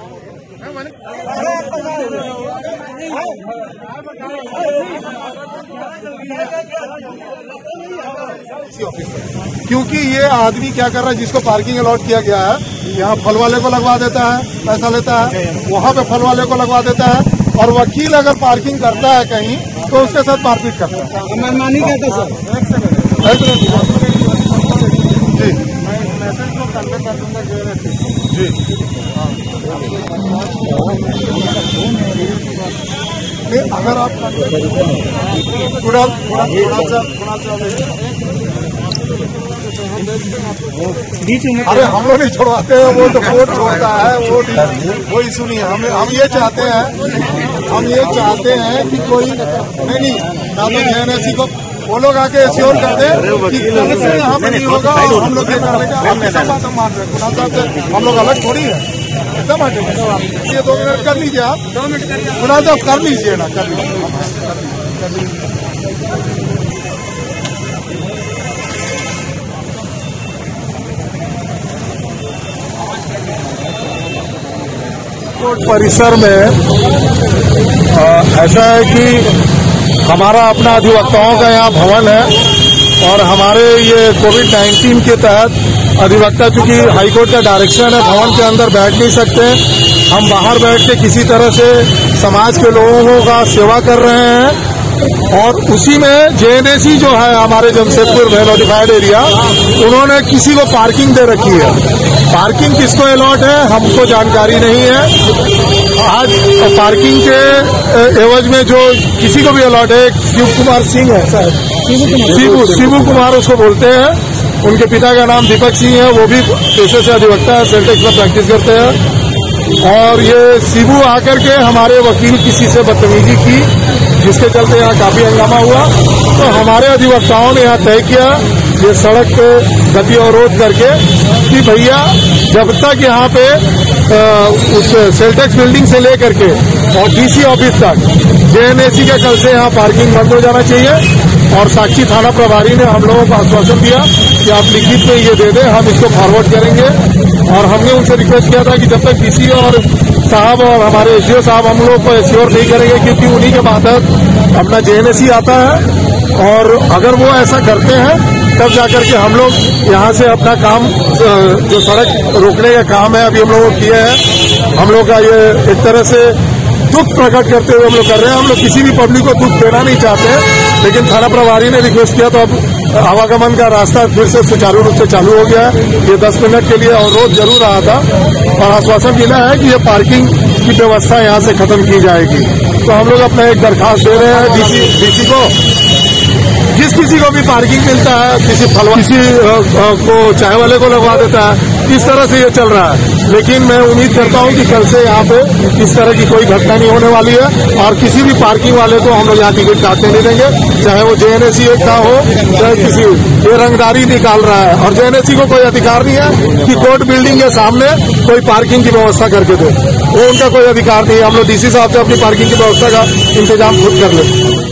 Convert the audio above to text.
क्योंकि ये आदमी क्या कर रहा है, जिसको पार्किंग अलॉट किया गया है, यहाँ फल वाले को लगवा देता है, पैसा लेता है, वहाँ पे फल वाले को लगवा देता है, और वकील अगर पार्किंग करता है कहीं तो उसके साथ मारपीट करता है। मनमानी कहते सर। जी मैसेज को कन्वे कर दूंगा जी। अगर आप थोड़ा अरे हम लोग नहीं छोड़वाते हैं, वो तो कोर्ट छोड़ता है, वो इशू नहीं है। हम ये चाहते हैं कि कोई नहीं ना तो JNSC को वो लोग आके श्योर कर दे कि कल से यहाँ पे नहीं होगा, और हम लोग ये करने का हमेशा बात हम मान रहे हैं। कुणाल साहब से हम लोग अलग थोड़ी है, एकदम हटे। ये 2 मिनट कर लीजिए आप, 2 मिनट करिए कुणाल साहब, कर लीजिए ना, कर लीजिए। कोर्ट परिसर में ऐसा है कि हमारा अपना अधिवक्ताओं का यहाँ भवन है, और हमारे ये कोविड-19 के तहत अधिवक्ता, चूंकि हाईकोर्ट का डायरेक्शन है भवन के अंदर बैठ नहीं सकते, हम बाहर बैठ के किसी तरह से समाज के लोगों का सेवा कर रहे हैं। और उसी में JNSC जो है हमारे जमशेदपुर में नोटिफाइड एरिया, उन्होंने किसी को पार्किंग दे रखी है। पार्किंग किसको अलॉट है हमको जानकारी नहीं है। आज पार्किंग के एवज में जो किसी को भी अलॉट है, शिव कुमार सिंह है शायद, शिबू कुमार उसको बोलते हैं, उनके पिता का नाम दीपक सिंह है, वो भी पेशे से अधिवक्ता है, सेल्टेक्स में प्रैक्टिस करते हैं। और ये शिबू आकर के हमारे वकील किसी से बदतमीजी की, जिसके चलते यहाँ काफी हंगामा हुआ। तो हमारे अधिवक्ताओं ने यहाँ तय किया ये सड़क पे गति अवरोध करके कि भैया जब तक यहाँ पे उस सेल्टेक्स बिल्डिंग से लेकर के और DC ऑफिस तक JNSC के कल से यहाँ पार्किंग बंद हो जाना चाहिए। और साक्षी थाना प्रभारी ने हम लोगों को आश्वासन दिया कि आप लिखित में ये दे दें, हम इसको फॉरवर्ड करेंगे। और हमने उनसे रिक्वेस्ट किया था कि जब तक DC और साहब और हमारे SDO साहब हम लोग को एश्योर नहीं करेंगे, क्योंकि उन्हीं के मातहत अपना JNSC आता है, और अगर वो ऐसा करते हैं तब जाकर के हम लोग यहाँ से अपना काम, जो सड़क रोकने का काम है, अभी हम लोगों को किया है। हम लोग का ये एक तरह से दुख प्रकट करते हुए हम लोग कर रहे हैं। हम लोग किसी भी पब्लिक को दुख देना नहीं चाहते, लेकिन थाना प्रभारी ने रिक्वेस्ट किया तो अब आवागमन का रास्ता फिर से सुचारू रूप से चालू हो गया है। ये 10 मिनट के लिए अवरोध जरूर रहा था, और आश्वासन मिला है कि ये पार्किंग की व्यवस्था यहाँ से खत्म की जाएगी। तो हम लोग अपना एक दरखास्त दे रहे हैं DC को, जिस किसी को भी पार्किंग मिलता है, किसी को चाय वाले को लगवा देता है, इस तरह से ये चल रहा है। लेकिन मैं उम्मीद करता हूँ कि कल से यहाँ पे इस तरह की कोई घटना नहीं होने वाली है, और किसी भी पार्किंग वाले को हम लोग यहाँ टिकट काटने नहीं देंगे, चाहे वो JNSC एक का हो, चाहे किसी ये रंगदारी निकाल रहा है। और JNSC को कोई अधिकार नहीं है कि कोर्ट बिल्डिंग के सामने कोई पार्किंग की व्यवस्था करके दे, वो उनका कोई अधिकार नहीं है। हम लोग DC साहब से अपनी पार्किंग की व्यवस्था का इंतजाम खुद कर लें।